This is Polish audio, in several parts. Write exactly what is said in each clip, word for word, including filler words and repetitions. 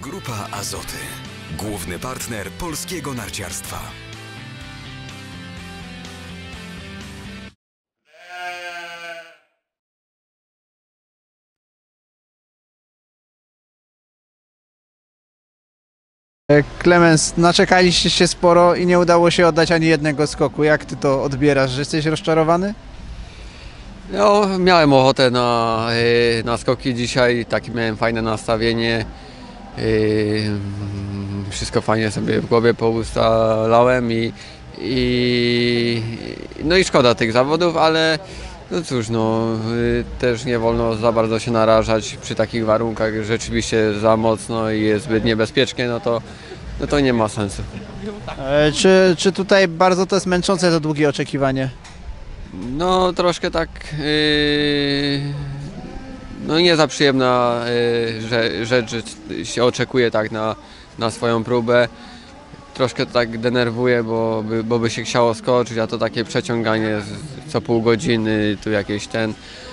Grupa Azoty. Główny partner polskiego narciarstwa. Klemens, naczekaliście się sporo i nie udało się oddać ani jednego skoku. Jak ty to odbierasz? Że jesteś rozczarowany? No, miałem ochotę na, na skoki dzisiaj, takie miałem fajne nastawienie. Wszystko fajnie sobie w głowie poustalałem i, i no i szkoda tych zawodów, ale no cóż, no też nie wolno za bardzo się narażać przy takich warunkach, rzeczywiście za mocno i jest zbyt niebezpiecznie, no to, no to nie ma sensu. E, czy, czy tutaj bardzo to jest męczące to długie oczekiwanie? No troszkę tak, yy, no nie za przyjemna yy, że, rzecz, że się oczekuje tak na, na swoją próbę. Troszkę to tak denerwuje, bo by, bo by się chciało skoczyć, a to takie przeciąganie z, co pół godziny, tu jakieś ten.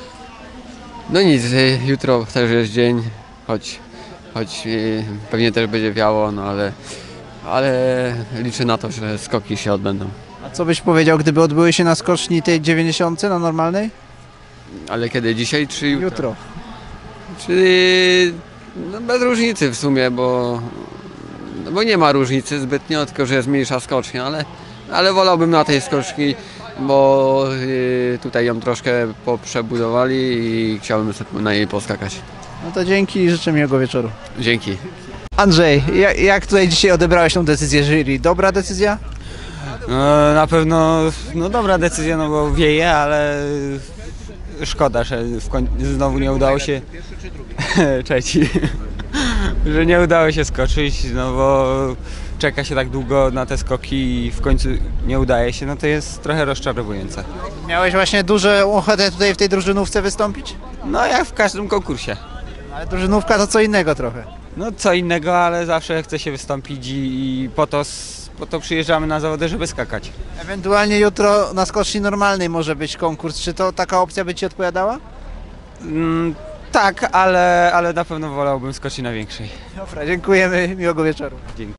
No nic, yy, jutro też jest dzień, choć, choć yy, pewnie też będzie wiało, no ale, ale liczę na to, że skoki się odbędą. A co byś powiedział, gdyby odbyły się na skoczni tej dziewięćdziesiątce na normalnej? Ale kiedy? Dzisiaj czy jutro? Jutro. Czyli no bez różnicy w sumie, bo, no bo nie ma różnicy zbytnio, tylko że jest mniejsza skocznia, ale, ale wolałbym na tej skoczni, bo y, tutaj ją troszkę poprzebudowali i chciałbym sobie na niej poskakać. No to dzięki i życzę miłego wieczoru. Dzięki. Andrzej, jak, jak tutaj dzisiaj odebrałeś tą decyzję jury? Dobra decyzja? No, na pewno no dobra decyzja, no bo wieje, ale szkoda, że w koń... znowu nie udało się trzeci, że nie udało się skoczyć, no bo czeka się tak długo na te skoki i w końcu nie udaje się, no to jest trochę rozczarowujące. Miałeś właśnie duże ochotę tutaj w tej drużynówce wystąpić? No jak w każdym konkursie. Ale drużynówka to co innego trochę. No co innego, ale zawsze chce się wystąpić i, i po to po to przyjeżdżamy na zawody, żeby skakać. Ewentualnie jutro na skoczni normalnej może być konkurs. Czy to taka opcja by ci odpowiadała? Mm, tak, ale, ale na pewno wolałbym skoczyć na większej. Dobra, dziękujemy. Miłego wieczoru. Dzięki.